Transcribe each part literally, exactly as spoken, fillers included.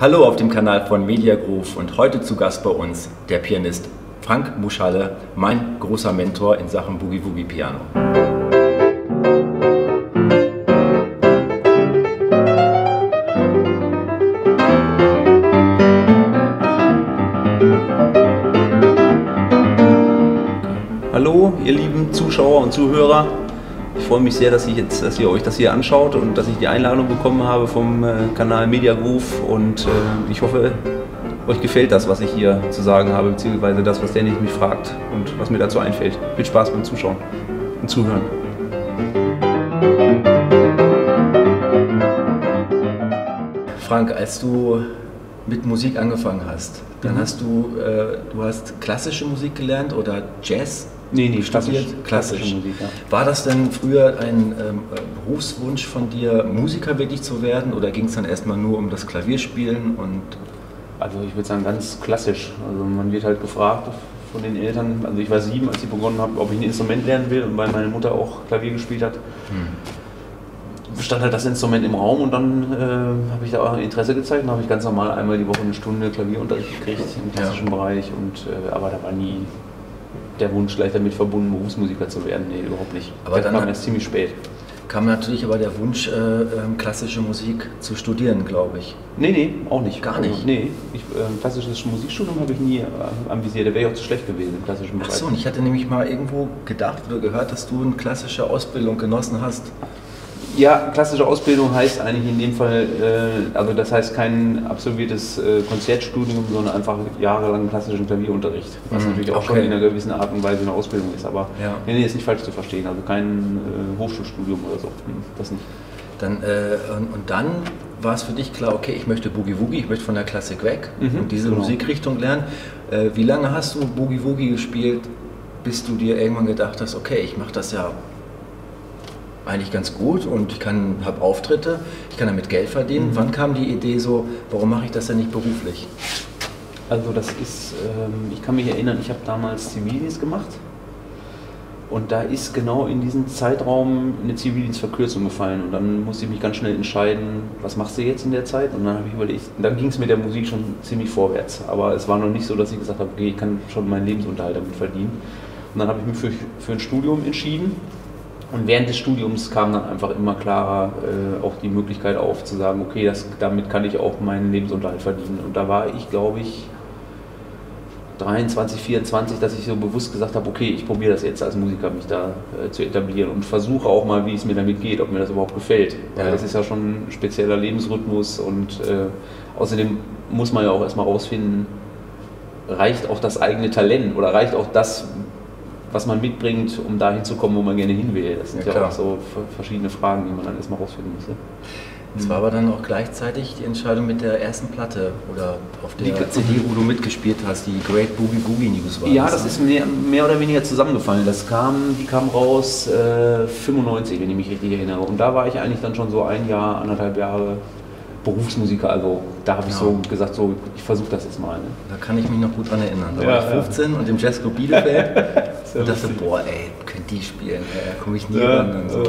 Hallo auf dem Kanal von Media Groove und heute zu Gast bei uns der Pianist Frank Muschalle, mein großer Mentor in Sachen Boogie Woogie Piano. Hallo ihr lieben Zuschauer und Zuhörer. Ich freue mich sehr, dass, ich jetzt, dass ihr euch das hier anschaut und dass ich die Einladung bekommen habe vom äh, Kanal Media Groove und äh, ich hoffe, euch gefällt das, was ich hier zu sagen habe, beziehungsweise das, was Dennis mich fragt und was mir dazu einfällt. Viel Spaß beim Zuschauen und Zuhören. Frank, als du mit Musik angefangen hast, dann Mhm. hast du, äh, du hast klassische Musik gelernt oder Jazz? Nee, nee, studiert? klassisch, Klassisch. klassische Musik, ja. War das denn früher ein ähm, Berufswunsch von dir, Musiker wirklich zu werden, oder ging es dann erstmal nur um das Klavierspielen? Und Also ich würde sagen ganz klassisch. Also man wird halt gefragt von den Eltern, also ich war sieben, als ich begonnen habe, ob ich ein Instrument lernen will und weil meine Mutter auch Klavier gespielt hat. Hm. Stand halt das Instrument im Raum und dann äh, habe ich da auch Interesse gezeigt und habe ich ganz normal einmal die Woche eine Stunde Klavierunterricht gekriegt im klassischen ja. Bereich. Und, äh, aber da war nie der Wunsch gleich damit verbunden, Berufsmusiker zu werden. Nee, überhaupt nicht. Aber der dann kam erst ziemlich spät. Kam natürlich aber der Wunsch, äh, klassische Musik zu studieren, glaube ich. Nee, nee, auch nicht. Gar nicht? Also, nee, ich, äh, klassisches Musikstudium habe ich nie äh, anvisiert, da wäre ich auch zu schlecht gewesen im klassischen Bereich. Ach so, und ich hatte nämlich mal irgendwo gedacht oder gehört, dass du eine klassische Ausbildung genossen hast. Ja, klassische Ausbildung heißt eigentlich in dem Fall, äh, also das heißt kein absolviertes äh, Konzertstudium, sondern einfach jahrelang klassischen Klavierunterricht, was Mhm, natürlich auch okay. schon in einer gewissen Art und Weise eine Ausbildung ist, aber Ja. nee, nee, ist nicht falsch zu verstehen, also kein äh, Hochschulstudium oder so, hm, das nicht. Dann, äh, und, und dann war es für dich klar, okay, ich möchte Boogie Woogie, ich möchte von der Klassik weg Mhm, und diese genau. Musikrichtung lernen. Äh, wie lange hast du Boogie Woogie gespielt, bis du dir irgendwann gedacht hast, okay, ich mache das ja eigentlich ganz gut und ich kann, habe Auftritte, ich kann damit Geld verdienen. Mhm. Wann kam die Idee so, warum mache ich das denn nicht beruflich? Also das ist, ähm, ich kann mich erinnern, ich habe damals Zivildienst gemacht und da ist genau in diesem Zeitraum eine Zivildienstverkürzung gefallen und dann musste ich mich ganz schnell entscheiden, was machst du jetzt in der Zeit, und dann habe ich überlegt, dann ging es mit der Musik schon ziemlich vorwärts, aber es war noch nicht so, dass ich gesagt habe, okay, ich kann schon meinen Lebensunterhalt damit verdienen, und dann habe ich mich für, für ein Studium entschieden. Und während des Studiums kam dann einfach immer klarer äh, auch die Möglichkeit auf, zu sagen, okay, das, damit kann ich auch meinen Lebensunterhalt verdienen. Und da war ich, glaube ich, dreiundzwanzig, vierundzwanzig, dass ich so bewusst gesagt habe, okay, ich probiere das jetzt als Musiker, mich da äh, zu etablieren und versuche auch mal, wie es mir damit geht, ob mir das überhaupt gefällt. Weil Ja. das ist ja schon ein spezieller Lebensrhythmus und äh, außerdem muss man ja auch erstmal rausfinden, reicht auch das eigene Talent oder reicht auch das, was man mitbringt, um dahin zu kommen, wo man gerne hin will. Das sind Ja, ja, klar. auch so verschiedene Fragen, die man dann erstmal rausfinden muss. Es war aber dann auch gleichzeitig die Entscheidung mit der ersten Platte oder auf der Die- C D, wo du mitgespielt hast, die Great Boogie Boogie News war. Ja, das ist mehr, mehr oder weniger zusammengefallen. Das kam, die kam raus äh, fünfundneunzig, wenn ich mich richtig erinnere. Und da war ich eigentlich dann schon so ein Jahr, anderthalb Jahre Berufsmusiker. Also da habe ich Ja. so gesagt, so, ich versuche das jetzt mal. Ne? Da kann ich mich noch gut dran erinnern. Da Ja, war ich ja. fünfzehn und im Jazzclub Bielefeld Sehr und dachte, lustig. boah ey, können die spielen, ey, da komme ich nie Ja, ran. Und, so.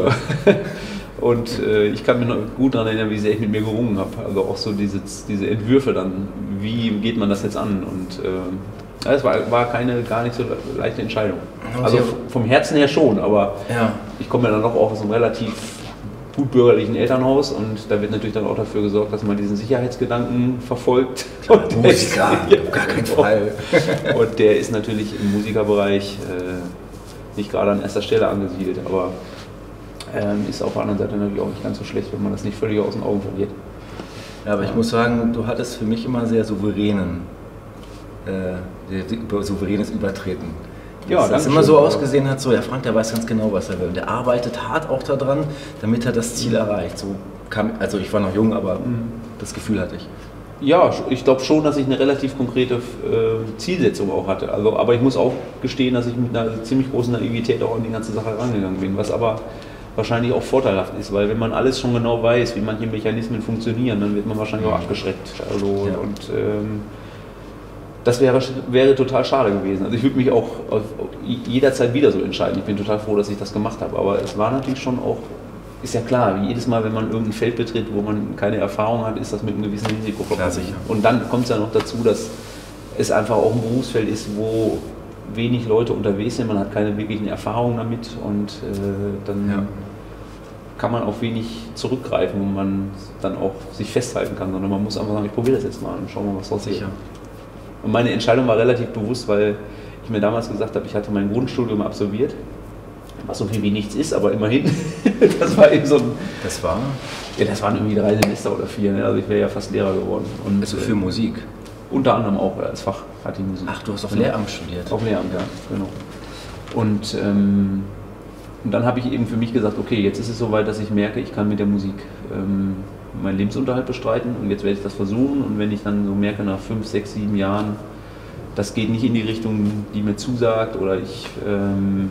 und äh, ich kann mich noch gut daran erinnern, wie sehr ich mit mir gerungen habe. Also auch so diese, diese Entwürfe dann, wie geht man das jetzt an? Und äh, es war, war keine gar nicht so leichte Entscheidung. Also Okay. vom Herzen her schon, aber Ja. ich komme ja dann noch auch aus einem relativ gut bürgerlichen Elternhaus und da wird natürlich dann auch dafür gesorgt, dass man diesen Sicherheitsgedanken verfolgt. Und der ist- Musiker, auf gar keinen Fall. Und der ist natürlich im Musikerbereich äh, nicht gerade an erster Stelle angesiedelt, aber ähm, ist auf der anderen Seite natürlich auch nicht ganz so schlecht, wenn man das nicht völlig aus den Augen verliert. Ja, aber ich muss sagen, du hattest für mich immer sehr souveränen, äh, sehr über- souveränes Übertreten. Ja, dass das danke immer schön. so ausgesehen hat, so, ja Frank, der weiß ganz genau, was er will. Und der arbeitet hart auch daran, damit er das Ziel erreicht. So kam, also ich war noch jung, aber das Gefühl hatte ich. Ja, ich glaube schon, dass ich eine relativ konkrete äh, Zielsetzung auch hatte. Also, aber ich muss auch gestehen, dass ich mit einer ziemlich großen Naivität auch an die ganze Sache rangegangen bin, was aber wahrscheinlich auch vorteilhaft ist, weil wenn man alles schon genau weiß, wie manche Mechanismen funktionieren, dann wird man wahrscheinlich auch abgeschreckt. Also, Ja. und ähm, das wäre, wäre total schade gewesen. Also ich würde mich auch auf, auf jederzeit wieder so entscheiden. Ich bin total froh, dass ich das gemacht habe. Aber es war natürlich schon auch ist ja klar, jedes Mal, wenn man irgendein Feld betritt, wo man keine Erfahrung hat, ist das mit einem gewissen Risiko verbunden. Und dann kommt es ja noch dazu, dass es einfach auch ein Berufsfeld ist, wo wenig Leute unterwegs sind, man hat keine wirklichen Erfahrungen damit und äh, dann ja. kann man auf wenig zurückgreifen, wo man dann auch sich festhalten kann, sondern man muss einfach sagen, ich probiere das jetzt mal und schau mal, was draus wird. Und meine Entscheidung war relativ bewusst, weil ich mir damals gesagt habe, ich hatte mein Grundstudium absolviert, was so viel wie nichts ist, aber immerhin, das war eben so ein... Das war? Ja, das waren irgendwie drei Semester oder vier, ne? Also ich wäre ja fast Lehrer geworden. Und, also für äh, Musik? Unter anderem auch als Fach hat die Musik. Ach, du hast auf genau. Lehramt studiert? Auf Lehramt, ja, genau. Und, ähm, und dann habe ich eben für mich gesagt, okay, jetzt ist es soweit, dass ich merke, ich kann mit der Musik ähm, meinen Lebensunterhalt bestreiten und jetzt werde ich das versuchen und wenn ich dann so merke, nach fünf, sechs, sieben Jahren, das geht nicht in die Richtung, die mir zusagt oder ich ähm,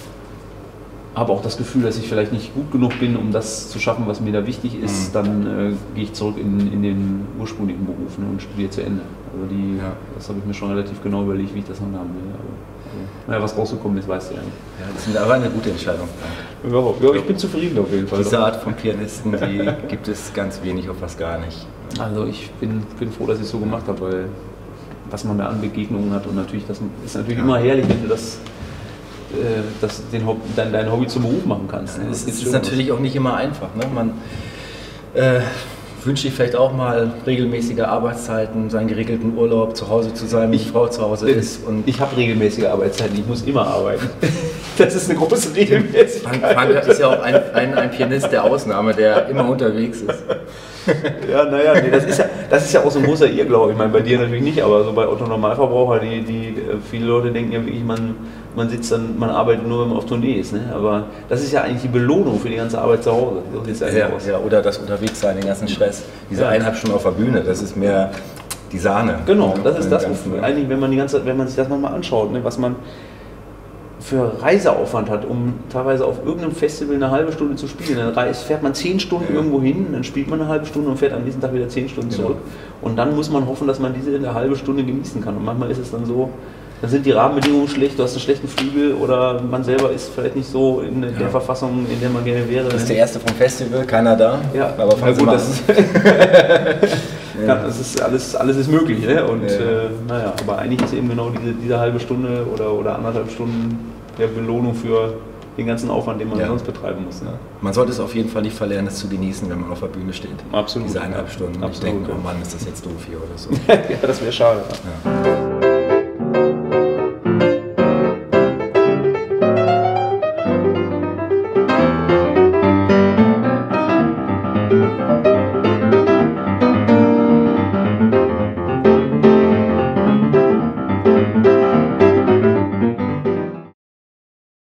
habe auch das Gefühl, dass ich vielleicht nicht gut genug bin, um das zu schaffen, was mir da wichtig ist, mhm. dann äh, gehe ich zurück in, in den ursprünglichen Beruf, ne, und studiere zu Ende. Also die, ja. das habe ich mir schon relativ genau überlegt, wie ich das handhaben will. Aber, also, naja, was rausgekommen ist, weißt du ja nicht. Ja, das ist aber eine gute Entscheidung. Ja, ja, ich bin zufrieden auf jeden Fall. Diese Art von Pianisten, die gibt es ganz wenig, auf fast gar nicht. Also ich bin, bin froh, dass ich es so gemacht habe, weil was man da an Begegnungen hat und natürlich, das ist natürlich ja. immer herrlich, wenn du das dass den Hobby, dein, dein Hobby zum Beruf machen kannst. Ne? Das, das ist, ist natürlich auch nicht immer einfach. Ne? Man äh, wünscht sich vielleicht auch mal regelmäßige Arbeitszeiten, seinen geregelten Urlaub, zu Hause zu sein, wenn die Frau zu Hause ist. Und ich habe regelmäßige Arbeitszeiten, ich muss immer arbeiten. Das ist eine große Regelmäßigkeit. Frank, Frank ist ja auch ein, ein, ein Pianist der Ausnahme, der immer unterwegs ist. Ja, naja, nee, das, ist ja, das ist ja auch so ein großer Irrglaube. Ich meine, bei dir natürlich nicht, aber so bei Otto Normalverbraucher, die, die, viele Leute denken ja wirklich, man, man sitzt dann, man arbeitet nur, wenn man auf Tournee ist. Ne? Aber das ist ja eigentlich die Belohnung für die ganze Arbeit zu Hause. So sieht's ja, ja, oder das Unterwegssein, den ganzen Stress. Diese ja. eineinhalb Stunden auf der Bühne, das ist mehr die Sahne. Genau, das ist das, eigentlich, wenn man, die ganze, wenn man sich das mal anschaut, ne, was man für Reiseaufwand hat, um teilweise auf irgendeinem Festival eine halbe Stunde zu spielen. Dann reist, fährt man zehn Stunden ja. irgendwo hin, dann spielt man eine halbe Stunde und fährt am nächsten Tag wieder zehn Stunden genau. zurück. Und dann muss man hoffen, dass man diese eine halbe Stunde genießen kann. Und manchmal ist es dann so, dann sind die Rahmenbedingungen schlecht, du hast einen schlechten Flügel oder man selber ist vielleicht nicht so in der ja. Verfassung, in der man gerne wäre. Das ist der erste vom Festival, keiner da. Ja, aber na gut, das ist, ja, das ist alles, alles ist möglich. Ne? Und ja. äh, naja, aber eigentlich ist eben genau diese, diese halbe Stunde oder, oder anderthalb Stunden der Belohnung für den ganzen Aufwand, den man ja. sonst betreiben muss. Ne? Man sollte es auf jeden Fall nicht verlernen, es zu genießen, wenn man auf der Bühne steht. Absolut. Diese eineinhalb Stunden. Absolut. Ich denke, oh Mann, ist das jetzt doof hier oder so. Ja, das wäre schade. Ja.